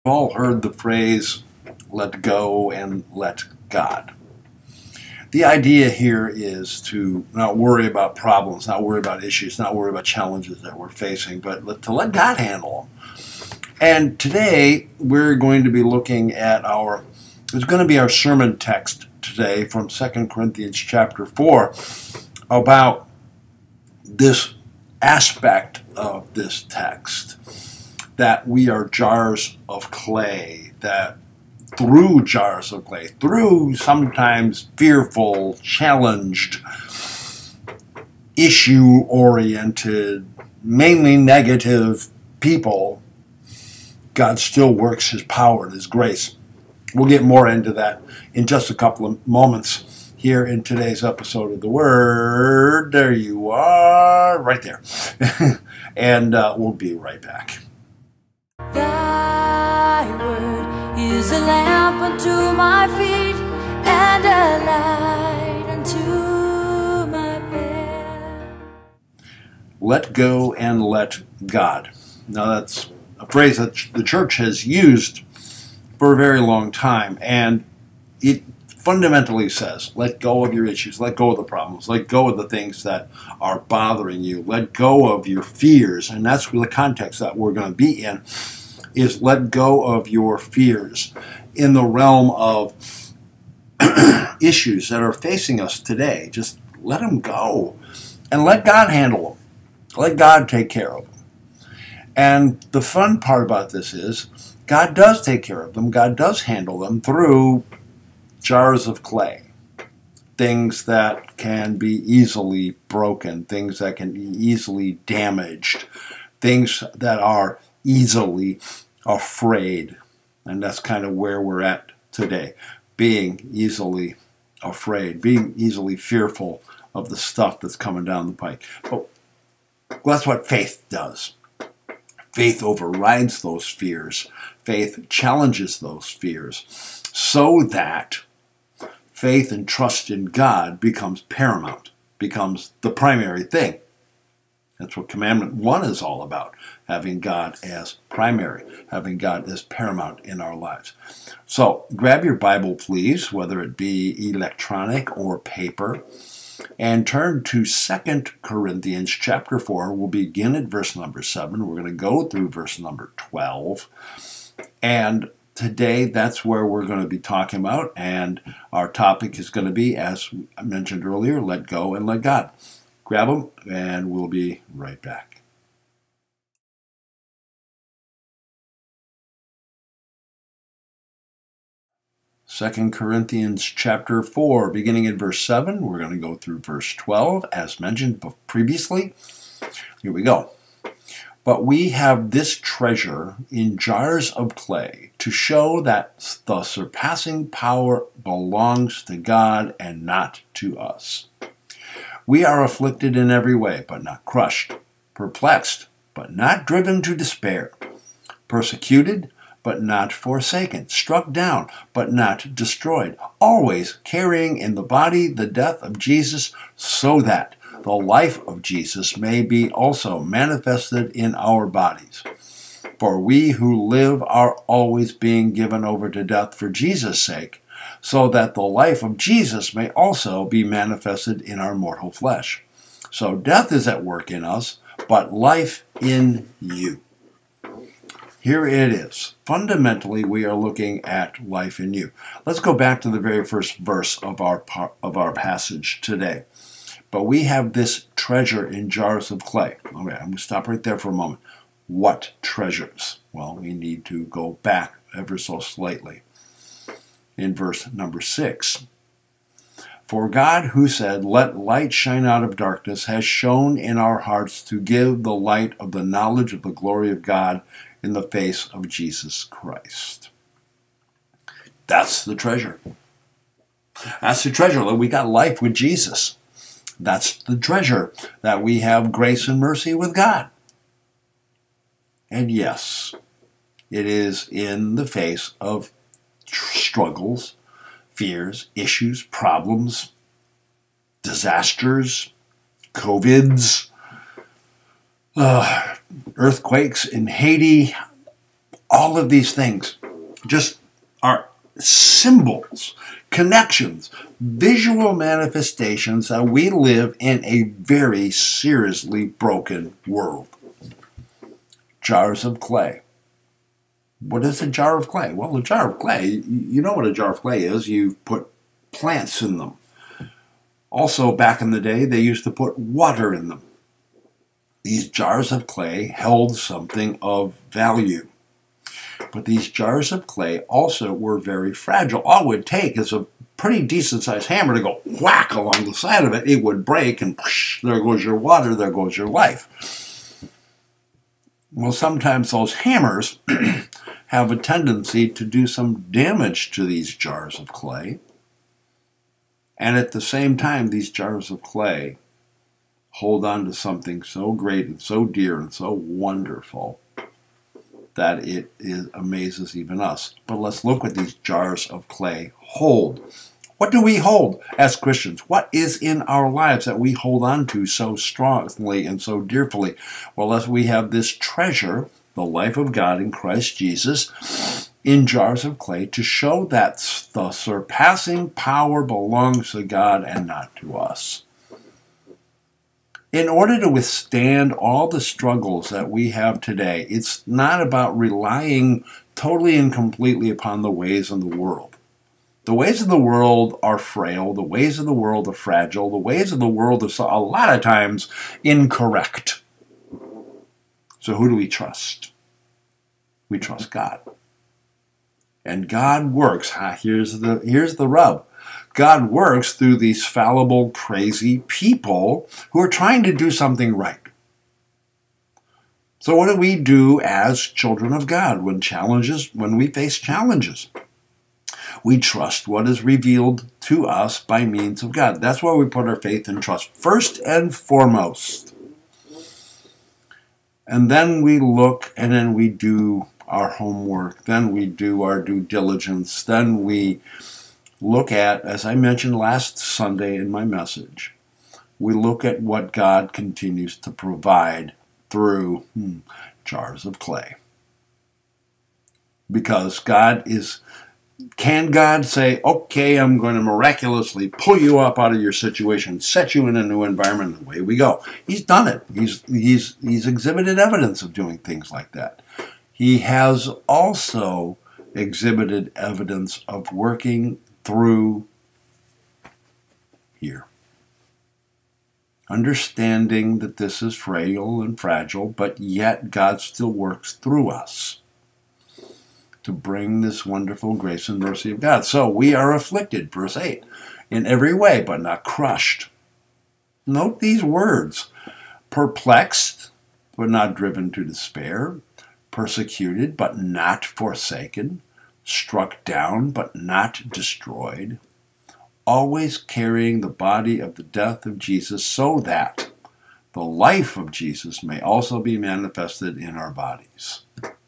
All heard the phrase, let go and let God. The idea here is to not worry about problems, not worry about issues, not worry about challenges that we're facing, but to let God handle them. And today we're going to be looking at it's going to be our sermon text today from 2 Corinthians chapter 4 about this aspect of this text, that we are jars of clay, that through jars of clay, through sometimes fearful, challenged, issue-oriented, mainly negative people, God still works His power and His grace. We'll get more into that in just a couple of moments here in today's episode of The Word. There you are, right there. And we'll be right back. Thy word is a lamp unto my feet and a light unto my path. Let go and let God. Now that's a phrase that the church has used for a very long time, and it fundamentally says, let go of your issues, let go of the problems, let go of the things that are bothering you, let go of your fears, and that's the context that we're going to be in, is let go of your fears in the realm of issues that are facing us today. Just let them go and let God handle them. Let God take care of them. And the fun part about this is God does take care of them. God does handle them through jars of clay, things that can be easily broken, things that can be easily damaged, things that are easily afraid. And that's kind of where we're at today, being easily afraid, being easily fearful of the stuff that's coming down the pike. But that's what faith does. Faith overrides those fears. Faith challenges those fears so that faith and trust in God becomes paramount, becomes the primary thing. That's what Commandment 1 is all about, having God as primary, having God as paramount in our lives. So grab your Bible, please, whether it be electronic or paper, and turn to 2 Corinthians chapter 4. We'll begin at verse number 7. We're going to go through verse number 12. And today, that's where we're going to be talking about. And our topic is going to be, as I mentioned earlier, let go and let God. Grab them, and we'll be right back. Second Corinthians chapter 4, beginning at verse 7. We're going to go through verse 12, as mentioned previously. Here we go. But we have this treasure in jars of clay to show that the surpassing power belongs to God and not to us. We are afflicted in every way, but not crushed, perplexed, but not driven to despair, persecuted, but not forsaken, struck down, but not destroyed, always carrying in the body the death of Jesus, so that the life of Jesus may be also manifested in our bodies. For we who live are always being given over to death for Jesus' sake, so that the life of Jesus may also be manifested in our mortal flesh. So death is at work in us, but life in you. Here it is. Fundamentally, we are looking at life in you. Let's go back to the very first verse of our passage today. But we have this treasure in jars of clay. Okay, I'm going to stop right there for a moment. What treasures? Well, we need to go back ever so slightly. In verse number 6. For God, who said, let light shine out of darkness, has shone in our hearts to give the light of the knowledge of the glory of God in the face of Jesus Christ. That's the treasure. That's the treasure. We got life with Jesus. That's the treasure, that we have grace and mercy with God. And yes, it is in the face of struggles, fears, issues, problems, disasters, COVIDs, earthquakes in Haiti, all of these things. just are symbols, connections, visual manifestations that we live in a very seriously broken world. Jars of clay. What is a jar of clay? Well, a jar of clay, you know what a jar of clay is. You put plants in them. Also, back in the day, they used to put water in them. These jars of clay held something of value. But these jars of clay also were very fragile. All it would take is a pretty decent-sized hammer to go whack along the side of it. It would break, and whoosh, there goes your water, there goes your life. Well, sometimes those hammers have a tendency to do some damage to these jars of clay. And at the same time, these jars of clay hold on to something so great and so dear and so wonderful that it amazes even us. But let's look what these jars of clay hold. What do we hold as Christians? What is in our lives that we hold on to so strongly and so dearly? Well, as we have this treasure, the life of God in Christ Jesus, in jars of clay to show that the surpassing power belongs to God and not to us. In order to withstand all the struggles that we have today, it's not about relying totally and completely upon the ways of the world. The ways of the world are frail. The ways of the world are fragile. The ways of the world are a lot of times incorrect. So who do we trust? We trust God. And God works. Here's the rub. God works through these fallible, crazy people who are trying to do something right. So what do we do as children of God when we face challenges? We trust what is revealed to us by means of God. That's where we put our faith and trust first and foremost. And then we look, and then we do our homework. Then we do our due diligence. Then we look at, as I mentioned last Sunday in my message, we look at what God continues to provide through jars of clay. Because can God say, okay, I'm going to miraculously pull you up out of your situation, set you in a new environment, and away we go? He's done it. He's exhibited evidence of doing things like that. He has also exhibited evidence of working through here. Understanding that this is frail and fragile, but yet God still works through us to bring this wonderful grace and mercy of God. So we are afflicted, verse 8, in every way, but not crushed. Note these words: perplexed, but not driven to despair, persecuted, but not forsaken, struck down, but not destroyed, always carrying the body of the death of Jesus, so that the life of Jesus may also be manifested in our bodies.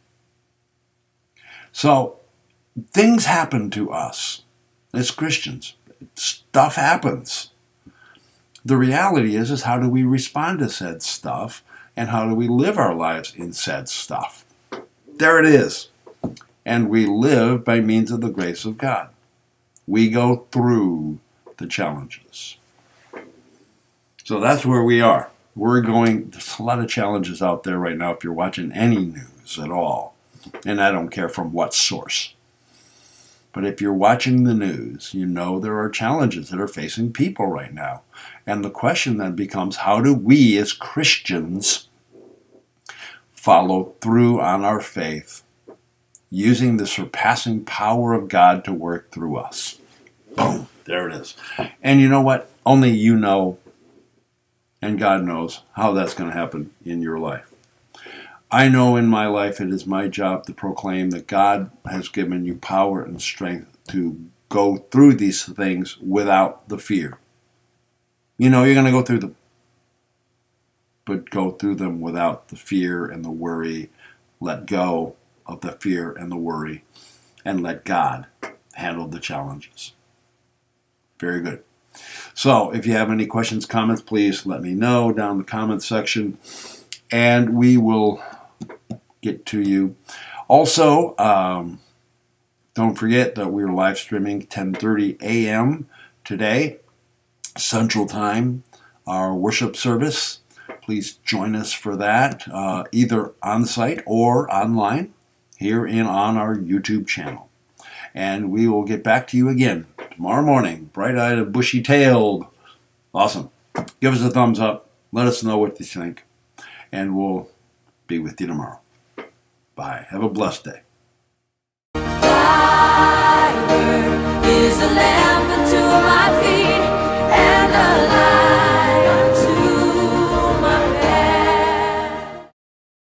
So, things happen to us as Christians. Stuff happens. The reality is how do we respond to said stuff, and how do we live our lives in said stuff? There it is. And we live by means of the grace of God. We go through the challenges. So that's where we are. There's a lot of challenges out there right now if you're watching any news at all. And I don't care from what source. But if you're watching the news, you know there are challenges that are facing people right now. And the question then becomes, how do we as Christians follow through on our faith, using the surpassing power of God to work through us? Boom, there it is. And you know what? Only you know, and God knows how that's going to happen in your life. I know in my life it is my job to proclaim that God has given you power and strength to go through these things without the fear. You know you're going to go through them, but go through them without the fear and the worry. Let go of the fear and the worry, and let God handle the challenges. Very good. So if you have any questions, comments, please let me know down in the comments section, and we will get to you. Also, Don't forget that we're live streaming 10:30 a.m. today, Central Time, our worship service. Please join us for that, either on site or online here on our YouTube channel. And we will get back to you again tomorrow morning, bright-eyed and bushy-tailed. Awesome. Give us a thumbs up. Let us know what you think. And we'll be with you tomorrow. Bye. Have a blessed day.